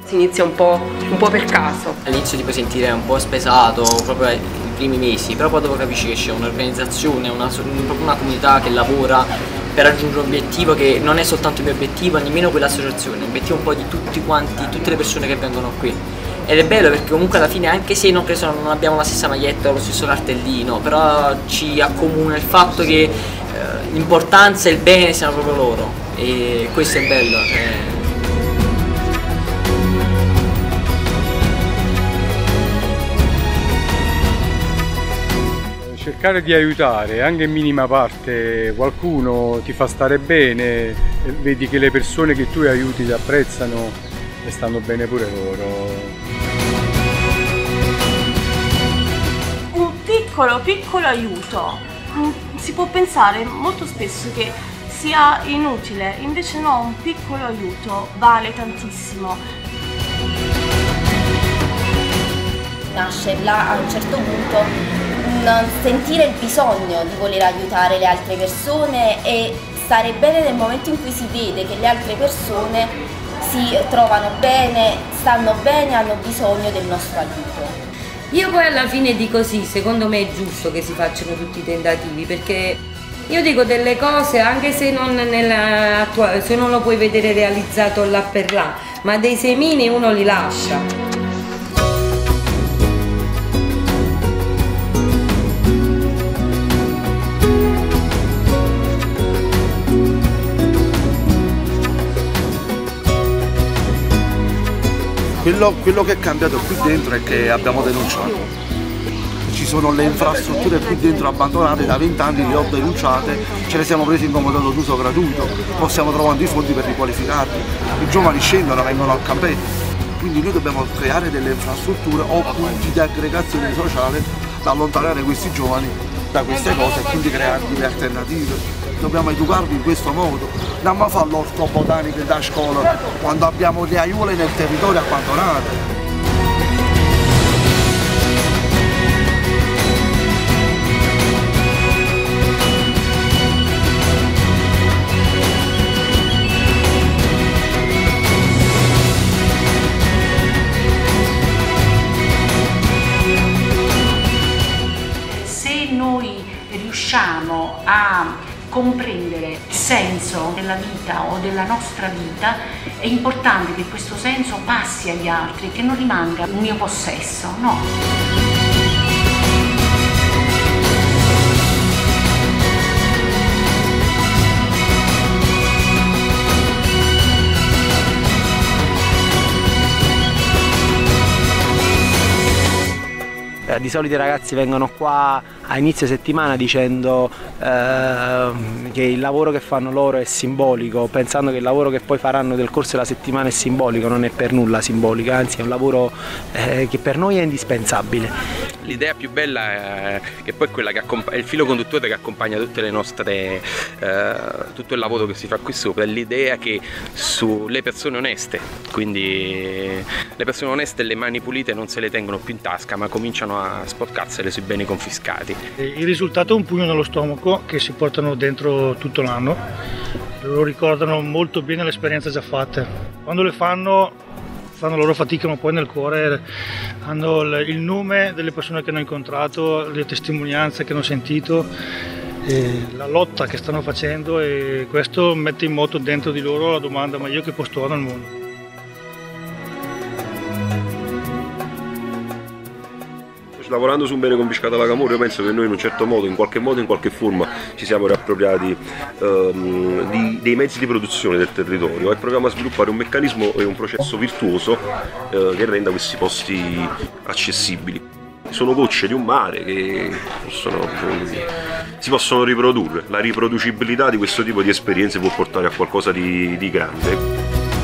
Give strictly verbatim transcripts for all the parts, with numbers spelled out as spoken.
Si inizia un po', un po' per caso. All'inizio ti puoi sentire un po' spesato, proprio i primi mesi, però poi dopo capisci che c'è un'organizzazione, una, proprio una comunità che lavora per raggiungere un obiettivo che non è soltanto il mio obiettivo, nemmeno quell'associazione, è un obiettivo un po' di tutti quanti, tutte le persone che vengono qui. Ed è bello perché comunque alla fine, anche se non, so, non abbiamo la stessa maglietta o lo stesso cartellino, però ci accomuna il fatto che eh, l'importanza e il bene siano proprio loro, e questo è bello. Cioè... Cercare di aiutare anche in minima parte qualcuno ti fa stare bene, vedi che le persone che tu aiuti ti apprezzano e stanno bene pure loro. Un piccolo piccolo aiuto, si può pensare molto spesso che sia inutile, invece no, un piccolo aiuto vale tantissimo. Nasce là a un certo punto non sentire il bisogno di voler aiutare le altre persone e stare bene nel momento in cui si vede che le altre persone si trovano bene, stanno bene, hanno bisogno del nostro aiuto. Io poi alla fine dico sì, secondo me è giusto che si facciano tutti i tentativi, perché io dico delle cose anche se non, nella, se non lo puoi vedere realizzato là per là, ma dei semini uno li lascia. Quello, quello che è cambiato qui dentro è che abbiamo denunciato. Ci sono le infrastrutture qui dentro abbandonate da vent'anni, le ho denunciate, ce le siamo prese in comodato d'uso gratuito, poi stiamo trovando i fondi per riqualificarli. I giovani scendono, vengono al campetto, quindi noi dobbiamo creare delle infrastrutture o punti di aggregazione sociale da allontanare questi giovani da queste cose e quindi creare delle alternative. Dobbiamo educarli in questo modo, non a fare l'orto botanico da scuola quando abbiamo le aiuole nel territorio abbandonate. Se noi riusciamo a comprendere il senso della vita o della nostra vita, è importante che questo senso passi agli altri, che non rimanga un mio possesso, no. Di solito i ragazzi vengono qua a inizio settimana dicendo eh, che il lavoro che fanno loro è simbolico, pensando che il lavoro che poi faranno del corso della settimana è simbolico. Non è per nulla simbolico, anzi è un lavoro eh, che per noi è indispensabile. L'idea più bella è che poi è quella che è il filo conduttore che accompagna tutte le nostre, eh, tutto il lavoro che si fa qui sopra, è l'idea che sulle persone oneste, quindi le persone oneste le mani pulite non se le tengono più in tasca, ma cominciano a sporcarsele sui beni confiscati. Il risultato è un pugno nello stomaco che si portano dentro tutto l'anno, loro ricordano molto bene le esperienze già fatte, quando le fanno fanno la loro fatica, ma poi nel cuore hanno il nome delle persone che hanno incontrato, le testimonianze che hanno sentito, la lotta che stanno facendo, e questo mette in moto dentro di loro la domanda: ma io che posto ho nel mondo? Lavorando su un bene confiscato alla Camorra, io penso che noi in un certo modo, in qualche modo, in qualche forma ci siamo riappropriati ehm, di, dei mezzi di produzione del territorio e proviamo a sviluppare un meccanismo e un processo virtuoso eh, che renda questi posti accessibili. Sono gocce di un mare che possono, si possono riprodurre, la riproducibilità di questo tipo di esperienze può portare a qualcosa di, di grande.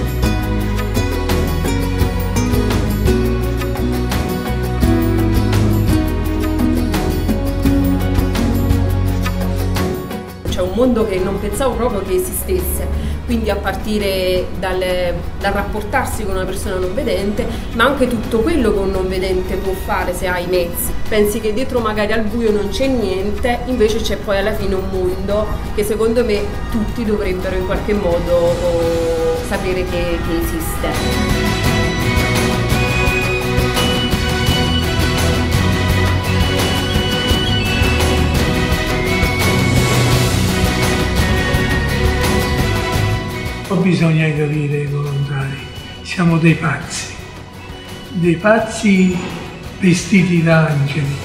Un mondo che non pensavo proprio che esistesse, quindi a partire dal, dal rapportarsi con una persona non vedente, ma anche tutto quello che un non vedente può fare se ha i mezzi. Pensi che dietro magari al buio non c'è niente, invece c'è poi alla fine un mondo che secondo me tutti dovrebbero in qualche modo oh, sapere che, che esiste. bisogna capire i volontari, siamo dei pazzi, dei pazzi vestiti da angeli.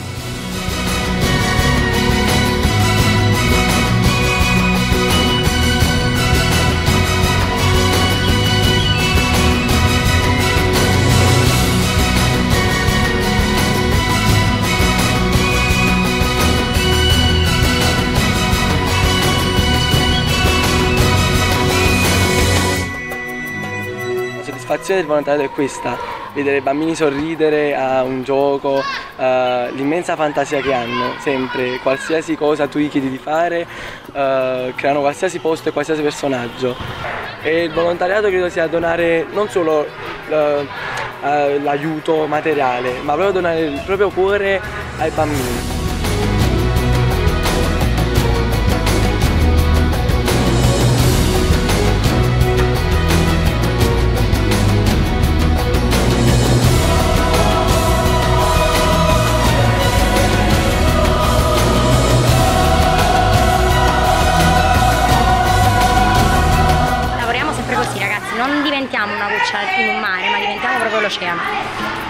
La soddisfazione del volontariato è questa, vedere i bambini sorridere a un gioco, uh, l'immensa fantasia che hanno, sempre, qualsiasi cosa tu gli chiedi di fare, uh, creano qualsiasi posto e qualsiasi personaggio. E il volontariato credo sia donare non solo uh, uh, l'aiuto materiale, ma proprio donare il proprio cuore ai bambini. Non diventiamo una goccia in un mare, ma diventiamo proprio l'oceano.